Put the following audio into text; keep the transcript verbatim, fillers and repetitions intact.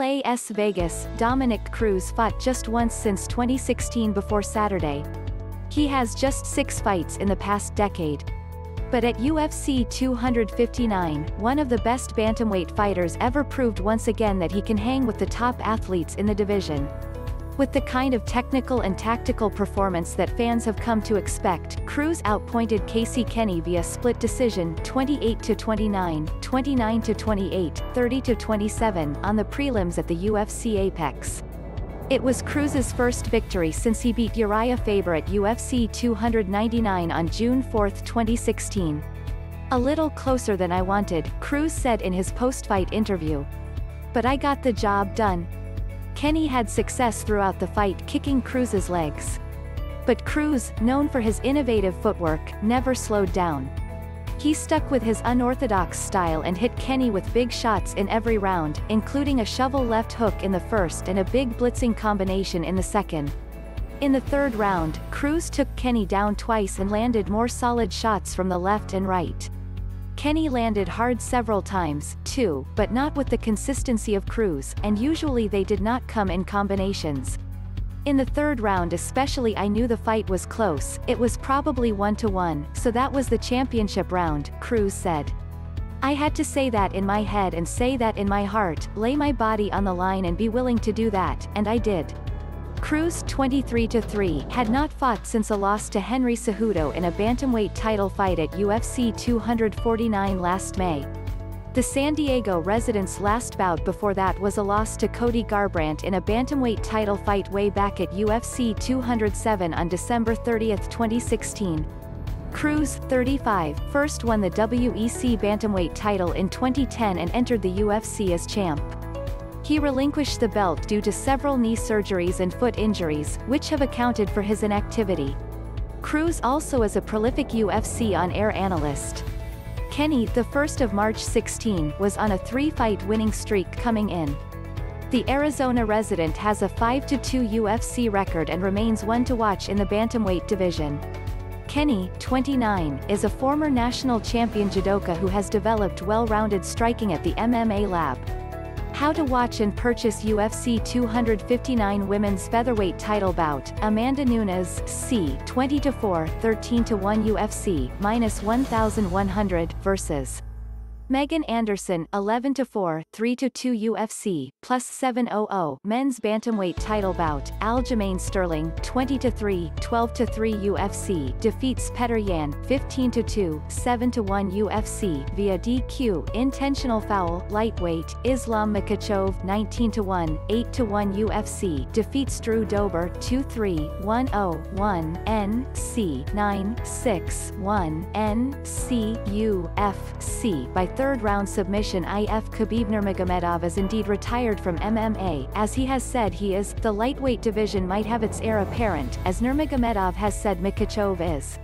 Las Vegas, Dominick Cruz fought just once since twenty sixteen before Saturday. He has just six fights in the past decade. But at U F C two fifty-nine, one of the best bantamweight fighters ever proved once again that he can hang with the top athletes in the division. With the kind of technical and tactical performance that fans have come to expect, Cruz outpointed Casey Kenny via split decision twenty-eight to twenty-nine, twenty-nine to twenty-eight, thirty to twenty-seven on the prelims at the U F C Apex. It was Cruz's first victory since he beat Uriah Faber at U F C two ninety-nine on June fourth twenty sixteen. "A little closer than I wanted," Cruz said in his post-fight interview. "But I got the job done." Kenny had success throughout the fight kicking Cruz's legs. But Cruz, known for his innovative footwork, never slowed down. He stuck with his unorthodox style and hit Kenny with big shots in every round, including a shovel left hook in the first and a big blitzing combination in the second. In the third round, Cruz took Kenny down twice and landed more solid shots from the left and right. Kenny landed hard several times, too, but not with the consistency of Cruz, and usually they did not come in combinations. "In the third round especially I knew the fight was close, it was probably one to one, so that was the championship round," Cruz said. "I had to say that in my head and say that in my heart, lay my body on the line and be willing to do that, and I did." Cruz, twenty-three to three, had not fought since a loss to Henry Cejudo in a bantamweight title fight at U F C two forty-nine last May. The San Diego resident's last bout before that was a loss to Cody Garbrandt in a bantamweight title fight way back at U F C two oh seven on December thirtieth twenty sixteen. Cruz, thirty-five, first won the W E C bantamweight title in twenty ten and entered the U F C as champ. He relinquished the belt due to several knee surgeries and foot injuries, which have accounted for his inactivity. Cruz also is a prolific U F C on-air analyst. Kenny, the first of March sixteenth, was on a three-fight winning streak coming in. The Arizona resident has a five to two U F C record and remains one to watch in the bantamweight division. Kenny, twenty-nine, is a former national champion judoka who has developed well-rounded striking at the M M A Lab. How to watch and purchase U F C two fifty-nine women's featherweight title bout: Amanda Nunes, C, twenty to four, thirteen to one U F C, minus one thousand one hundred, versus Megan Anderson, eleven to four, three to two U F C, plus seven hundred, men's bantamweight title bout: Aljamain Sterling, twenty to three, twelve to three U F C, defeats Petr Yan, fifteen to two, seven to one U F C, via D Q, intentional foul, lightweight: Islam Makhachev, nineteen to one, eight to one U F C, defeats Drew Dober, two three, one oh, one, N C, nine six, one, N C U F C, by third round submission. I F Khabib Nurmagomedov is indeed retired from M M A, as he has said he is. The lightweight division might have its heir apparent, as Nurmagomedov has said Makhachev is.